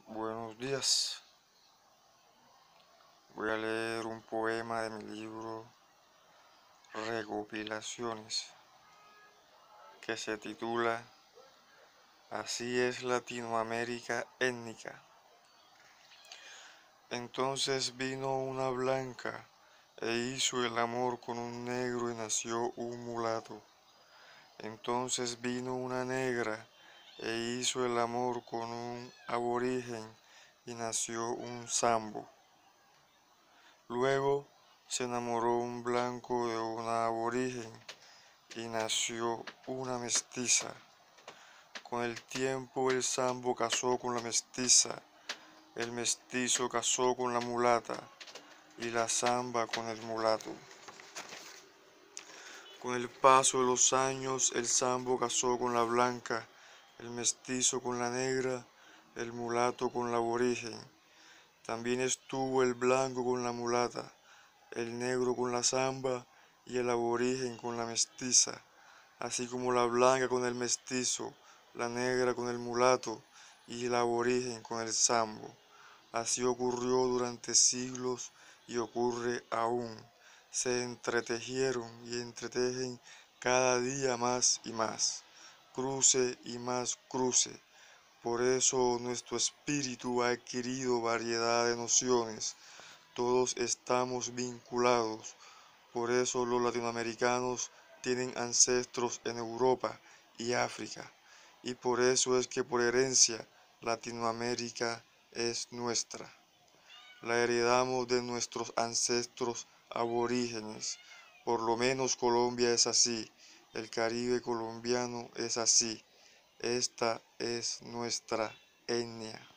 Buenos días. Voy a leer un poema de mi libro Recopilaciones, que se titula Así es Latinoamérica étnica. Entonces vino una blanca e hizo el amor con un negro y nació un mulato. Entonces vino una negra e hizo el amor con un aborigen y nació un sambo. Luego se enamoró un blanco de una aborigen y nació una mestiza. Con el tiempo el sambo casó con la mestiza, el mestizo casó con la mulata y la zamba con el mulato. Con el paso de los años el sambo casó con la blanca, el mestizo con la negra, el mulato con la aborigen. También estuvo el blanco con la mulata, el negro con la zamba y el aborigen con la mestiza, así como la blanca con el mestizo, la negra con el mulato y el aborigen con el sambo. Así ocurrió durante siglos y ocurre aún. Se entretejieron y entretejen cada día más y más, cruce y más cruce. Por eso nuestro espíritu ha adquirido variedad de nociones. Todos estamos vinculados. Por eso los latinoamericanos tienen ancestros en Europa y África. Y por eso es que por herencia Latinoamérica es nuestra. La heredamos de nuestros ancestros aborígenes. Por lo menos Colombia es así. El Caribe colombiano es así. Esta es nuestra etnia.